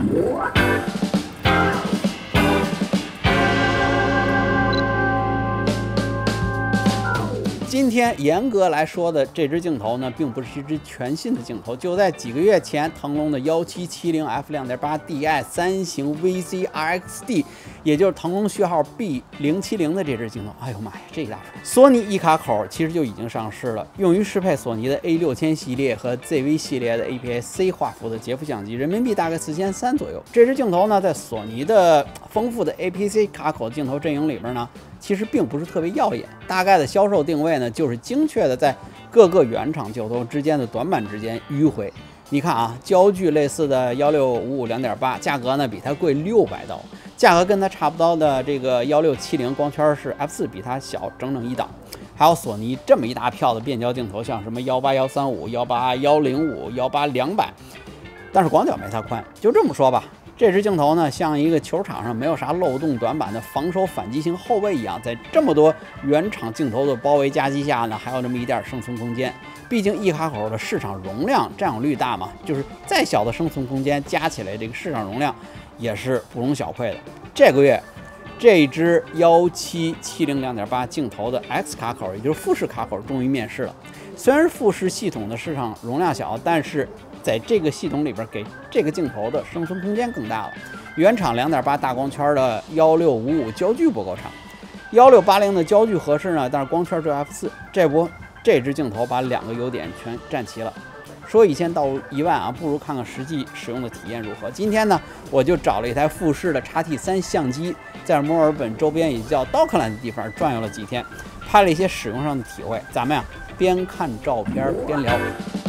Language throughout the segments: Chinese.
今天严格来说的这支镜头呢，并不是一支全新的镜头。就在几个月前，腾龙的1770 f2.8DI 3型 VC-RXD， 也就是腾龙序号 B070的这支镜头，哎呦妈呀，这一大串！索尼一卡口其实就已经上市了，用于适配索尼的 A6000系列和 ZV 系列的 APS-C 画幅的截幅相机，人民币大概4300左右。这支镜头呢，在索尼的丰富的 APS-C 卡口镜头阵营里边呢，其实并不是特别耀眼，大概的销售定位呢，就是精确的在各个原厂镜头之间的短板之间迂回。你看啊，焦距类似的1655 2.8，价格呢比它贵600刀，价格跟它差不多的这个1670光圈是 F4，比它小整整一档。还有索尼这么一大票的变焦镜头，像什么18、135、18、105、18、200，但是广角没它宽。就这么说吧。这支镜头呢，像一个球场上没有啥漏洞短板的防守反击型后卫一样，在这么多原厂镜头的包围夹击下呢，还有这么一点生存空间。毕竟一卡口的市场容量占有率大嘛，就是再小的生存空间加起来，这个市场容量也是不容小窥的。这个月，这支1770 2.8镜头的 X 卡口，也就是富士卡口，终于面世了。虽然富士系统的市场容量小，但是在这个系统里边，给这个镜头的生存空间更大了。原厂2.8大光圈的1655焦距不够长，1680的焦距合适呢，但是光圈只有 F4。这支镜头把2个优点全占齐了。说1000到1万啊，不如看看实际使用的体验如何。今天呢，我就找了一台富士的 X-T3 相机，在墨尔本周边也叫道克兰的地方转悠了几天，拍了一些使用上的体会。咱们呀，边看照片边聊。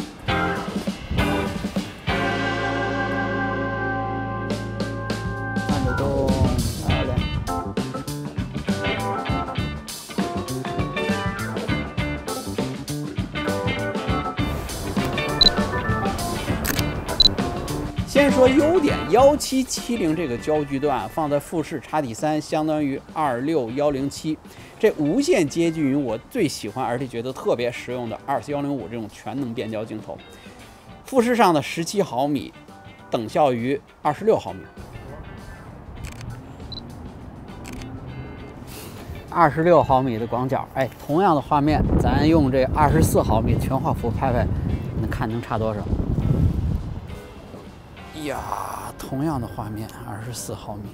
先说优点，1770这个焦距段放在富士 X-T3 相当于26107，这无限接近于我最喜欢而且觉得特别实用的24105这种全能变焦镜头。富士上的17毫米等效于26毫米，26毫米的广角，哎，同样的画面，咱用这24毫米全画幅拍拍，能差多少？呀，同样的画面，24毫米。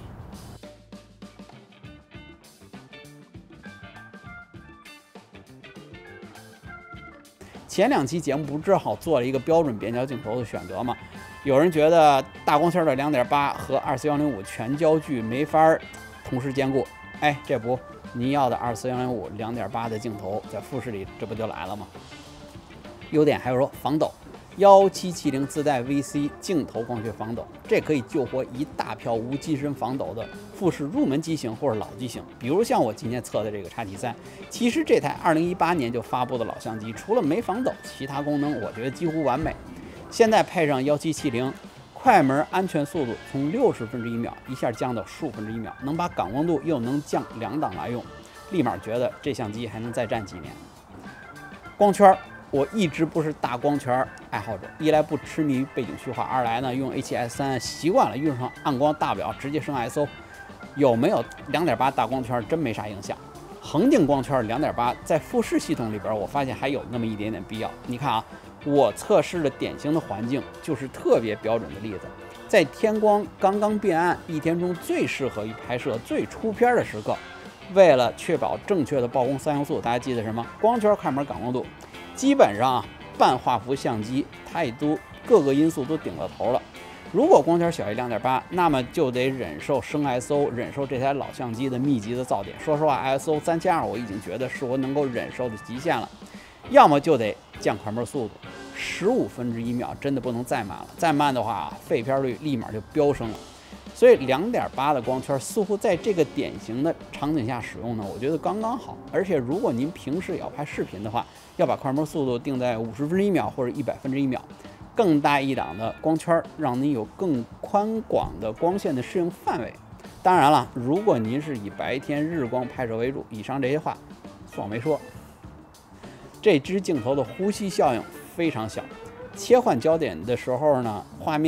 前2期节目不是正好做了一个标准变焦镜头的选择吗？有人觉得大光圈的2.8和24105全焦距没法同时兼顾，哎，这不，您要的24105 2.8的镜头在富士里这不就来了吗？优点还有说防抖。1770自带 VC 镜头光学防抖，这可以救活一大票无机身防抖的富士入门机型或者老机型，比如像我今天测的这个 X-T3。其实这台2018年就发布的老相机，除了没防抖，其他功能我觉得几乎完美。现在配上1770，快门安全速度从60分之1秒一下降到15分之1秒，能把感光度又能降2档来用，立马觉得这相机还能再战几年。光圈。我一直不是大光圈爱好者，一来不痴迷于背景虚化，二来呢用 A7S3 习惯了，用上暗光大表直接升 ISO， 有没有2.8大光圈真没啥影响。恒定光圈2.8在富士系统里边，我发现还有那么一点点必要。你看啊，我测试的典型的环境就是特别标准的例子，在天光刚刚变暗，一天中最适合于拍摄最出片的时刻，为了确保正确的曝光3要素，大家记得什么？光圈、快门、感光度。基本上半画幅相机，它也都各个因素都顶到头了。如果光圈小于2.8，那么就得忍受升 ISO， 忍受这台老相机的密集的噪点。说实话 ，ISO 3200我已经觉得是我能够忍受的极限了。要么就得降快门速度，15分之1秒真的不能再慢了，再慢的话，废片率立马就飙升了。所以2.8的光圈似乎在这个典型的场景下使用呢，我觉得刚刚好。而且如果您平时也要拍视频的话，要把快门速度定在50分之1秒或者100分之1秒，更大一档的光圈，让您有更宽广的光线的适应范围。当然了，如果您是以白天日光拍摄为主，以上这些话算我没说。这支镜头的呼吸效应非常小，切换焦点的时候呢，画面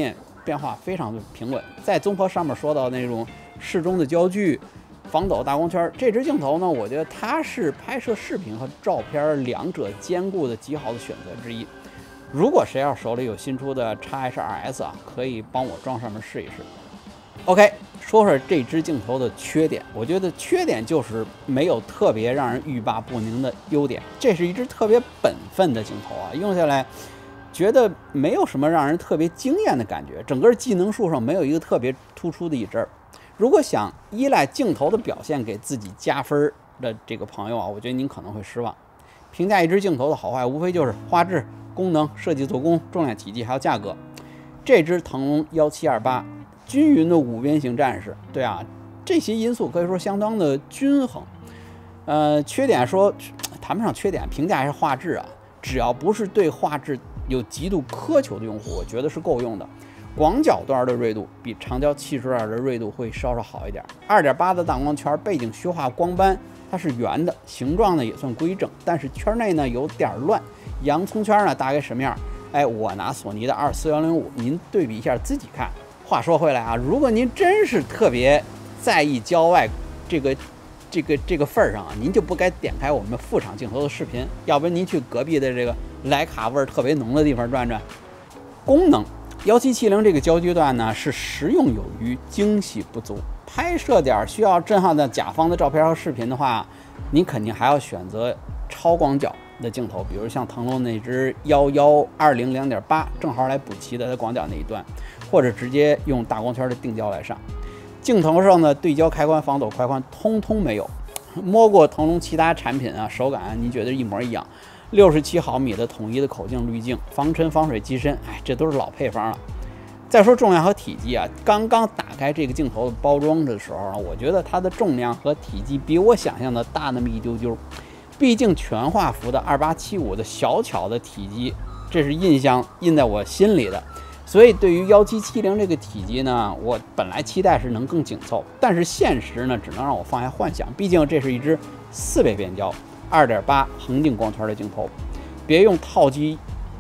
变化非常的平稳。在综合上面说到那种适中的焦距、防抖大光圈，这支镜头呢，我觉得它是拍摄视频和照片两者兼顾的极好的选择之一。如果谁要手里有新出的 XH2S 啊，可以帮我装上面试一试。OK， 说说这支镜头的缺点，我觉得缺点就是没有特别让人欲罢不能的优点。这是一支特别本分的镜头啊，用下来觉得没有什么让人特别惊艳的感觉，整个技能树上没有一个特别突出的一针。如果想依赖镜头的表现给自己加分的这个朋友啊，我觉得您可能会失望。评价一支镜头的好坏，无非就是画质、功能、设计做工、重量、体积还有价格。这支腾龙1728均匀的五边形战士，对啊，这些因素可以说相当的均衡。缺点说谈不上缺点，评价一下画质啊，只要不是对画质有极度苛求的用户，我觉得是够用的。广角端的锐度比长焦70段的锐度会稍稍好一点。2.8的大光圈，背景虚化光斑它是圆的，形状呢也算规整，但是圈内呢有点乱。洋葱圈呢大概什么样？哎，我拿索尼的24105，您对比一下自己看。话说回来啊，如果您真是特别在意郊外这个份儿上啊，您就不该点开我们副厂镜头的视频，要不然您去隔壁的这个徕卡味儿特别浓的地方转转。功能1770这个焦距段呢是实用有余，精细不足。拍摄点需要震撼的甲方的照片和视频的话，您肯定还要选择超广角的镜头，比如像腾龙那支1120 2.8，正好来补齐的广角那一段，或者直接用大光圈的定焦来上。镜头上的对焦开关、防抖开关通通没有。摸过腾龙其他产品啊，手感你觉得一模一样。67毫米的统一的口径滤镜，防尘防水机身，哎，这都是老配方了。再说重量和体积啊，刚刚打开这个镜头的包装的时候呢，我觉得它的重量和体积比我想象的大那么一丢丢。毕竟全画幅的2875的小巧的体积，这是印在我心里的。所以对于1770这个体积呢，我本来期待是能更紧凑，但是现实呢，只能让我放下幻想。毕竟这是一支4倍变焦、2.8恒定光圈的镜头，别用套机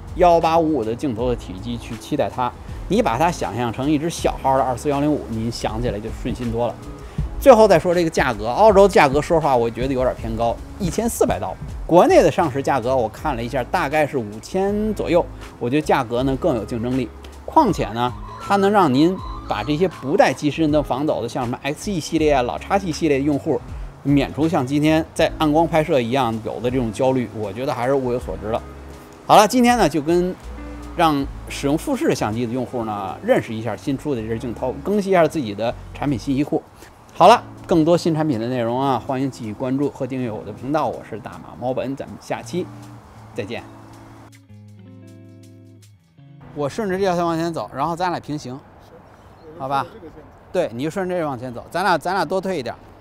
1855的镜头的体积去期待它。你把它想象成一支小号的24105，您想起来就顺心多了。最后再说这个价格，澳洲价格说实话我觉得有点偏高，1400刀。国内的上市价格我看了一下，大概是5000左右，我觉得价格呢更有竞争力。况且呢，它能让您把这些不带机身的防抖的，像什么 XE 系列啊、老叉系系列的用户，免除像今天在暗光拍摄一样有的这种焦虑，我觉得还是物有所值了。好了，今天呢就跟让使用富士相机的用户呢认识一下新出的这支镜头，更新一下自己的产品信息库。好了，更多新产品的内容啊，欢迎继续关注和订阅我的频道，我是大马猫本，咱们下期再见。我顺着这条线往前走，然后咱俩平行，好吧？对，你就顺着这往前走，咱俩多退一点。